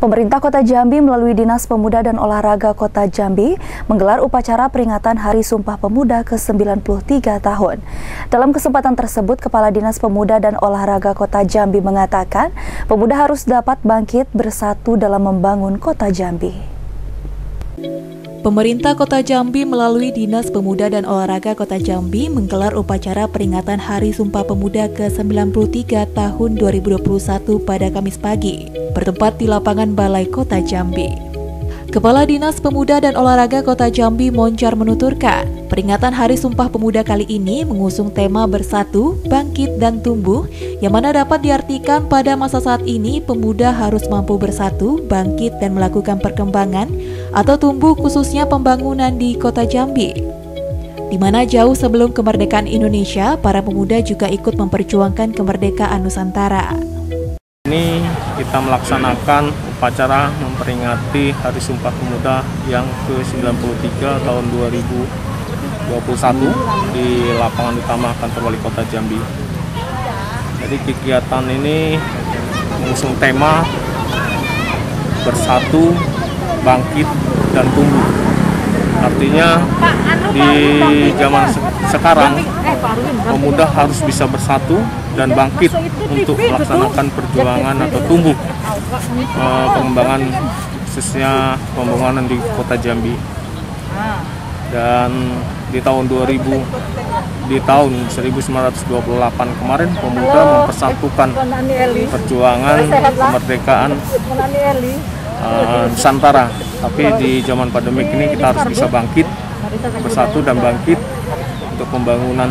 Pemerintah Kota Jambi melalui Dinas Pemuda dan Olahraga Kota Jambi menggelar upacara peringatan Hari Sumpah Pemuda ke-93 tahun. Dalam kesempatan tersebut, Kepala Dinas Pemuda dan Olahraga Kota Jambi mengatakan, pemuda harus dapat bangkit bersatu dalam membangun Kota Jambi. Pemerintah Kota Jambi melalui Dinas Pemuda dan Olahraga Kota Jambi menggelar upacara peringatan Hari Sumpah Pemuda ke-93 tahun 2021 pada Kamis pagi, bertempat di lapangan Balai Kota Jambi. Kepala Dinas Pemuda dan Olahraga Kota Jambi Moncar menuturkan, peringatan Hari Sumpah Pemuda kali ini mengusung tema bersatu, bangkit, dan tumbuh, yang mana dapat diartikan pada masa saat ini pemuda harus mampu bersatu, bangkit, dan melakukan perkembangan atau tumbuh khususnya pembangunan di Kota Jambi. Di mana jauh sebelum kemerdekaan Indonesia, para pemuda juga ikut memperjuangkan kemerdekaan Nusantara. Ini kita melaksanakan upacara memperingati Hari Sumpah Pemuda yang ke-93 tahun 2021 di lapangan utama kantor Wali Kota Jambi. Jadi kegiatan ini mengusung tema bersatu, bangkit, dan tumbuh. Artinya di zaman sekarang pemuda harus bisa bersatu dan bangkit untuk melaksanakan perjuangan atau tumbuh pengembangan khususnya pembangunan di Kota Jambi. Dan di tahun 1928 kemarin pemuda mempersatukan perjuangan kemerdekaan Nusantara. Tapi di zaman pandemik ini kita harus bisa bangkit, bersatu dan bangkit untuk pembangunan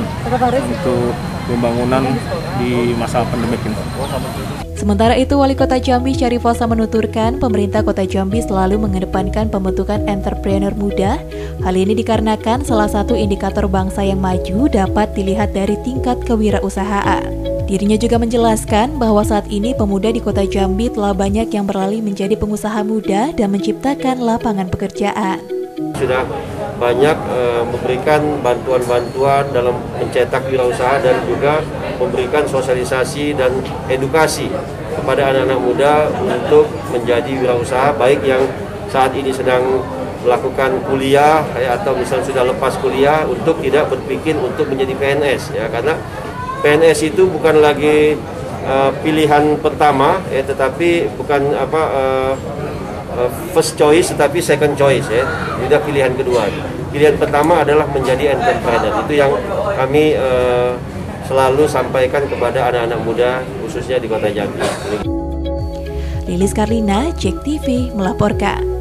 di masa pandemik ini. Sementara itu, Wali Kota Jambi Syarif Hasan menuturkan, pemerintah Kota Jambi selalu mengedepankan pembentukan entrepreneur muda. Hal ini dikarenakan salah satu indikator bangsa yang maju dapat dilihat dari tingkat kewirausahaan. Dirinya juga menjelaskan bahwa saat ini pemuda di Kota Jambi telah banyak yang beralih menjadi pengusaha muda dan menciptakan lapangan pekerjaan. Sudah banyak memberikan bantuan-bantuan dalam mencetak wirausaha dan juga memberikan sosialisasi dan edukasi kepada anak-anak muda untuk menjadi wirausaha, baik yang saat ini sedang melakukan kuliah atau misalnya sudah lepas kuliah, untuk tidak berpikir untuk menjadi PNS ya, karena PNS itu bukan lagi pilihan pertama ya, tetapi bukan first choice tetapi second choice ya. Sudah pilihan kedua. Pilihan pertama adalah menjadi entrepreneur. Itu yang kami selalu sampaikan kepada anak-anak muda khususnya di Kota Jambi. Lilis Karlina, JEK TV melaporkan.